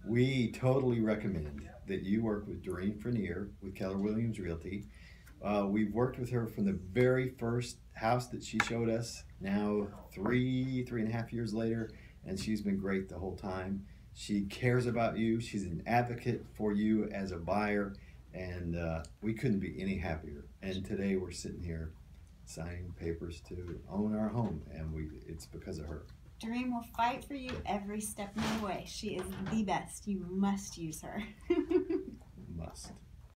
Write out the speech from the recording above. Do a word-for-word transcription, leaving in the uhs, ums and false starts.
We totally recommend that you work with Doreen Frenier with Keller Williams Realty. Uh, we've worked with her from the very first house that she showed us, now three, three and a half years later, and she's been great the whole time. She cares about you. She's an advocate for you as a buyer, and uh, we couldn't be any happier. And today we're sitting here signing papers to own our home, and we it's because of her. Doreen will fight for you every step of the way. She is the best. You must use her. Must.